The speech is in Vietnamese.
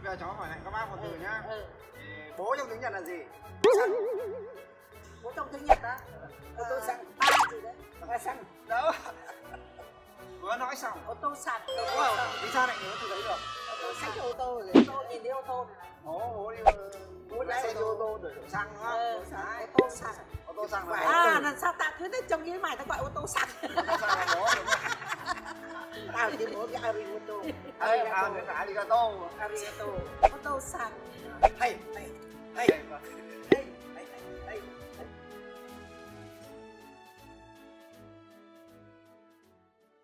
giờ cháu hỏi lại các bác một từ nhá. Thì bố trong tiếng Nhật là gì? Bố trong tiếng Nhật á? Ô tô xăng. Ba gì đấy? Ba xăng. Đâu. Vừa nói xong. Ô tô sạc. Wow, vì sao lại nhớ từ đấy được? Ô tô xăng cho ô tô rồi. Ô tô nhìn thấy ô tô này này. Bố đi bố lái xe ô tô để đổ xăng đúng không? Ô tô sạc. Ô tô xăng là À, làm sao tao cứ thấy trông như mày tao gọi ô tô sạc. ô tô xăng là bố đúng không? Tao chỉ bố cái arigato. Arigato. Arigato. Ô tô sạc. Hay. Hey.